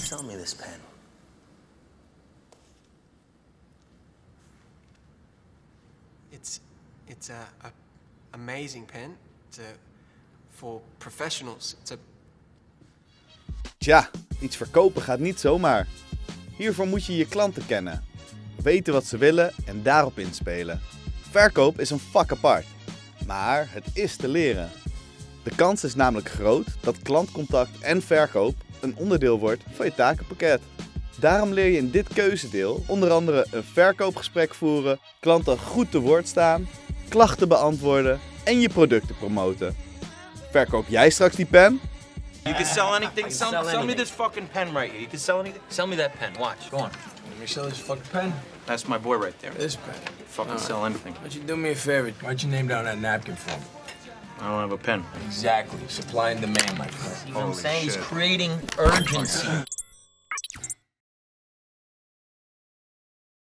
sell me this pen? It's a amazing pen. For professionals. Tja, iets verkopen gaat niet zomaar. Hiervoor moet je je klanten kennen. Weten wat ze willen en daarop inspelen. Verkoop is een vak apart. Maar het is te leren. De kans is namelijk groot dat klantcontact en verkoop een onderdeel wordt van je takenpakket. Daarom leer je in dit keuzedeel onder andere een verkoopgesprek voeren, klanten goed te woord staan, klachten beantwoorden en je producten promoten. Verkoop jij straks die pen? You can sell anything. Sell me this fucking pen right here. You can sell anything. Sell me that pen. Watch. Go on. Let me sell this fucking pen. That's my boy right there. This pen. Fucking sell anything. Why don't you do me a favor? Write your name down on that napkin for me. I don't have a pen. Exactly. Supply and demand, my friend. You know what I'm saying? He's creating urgency.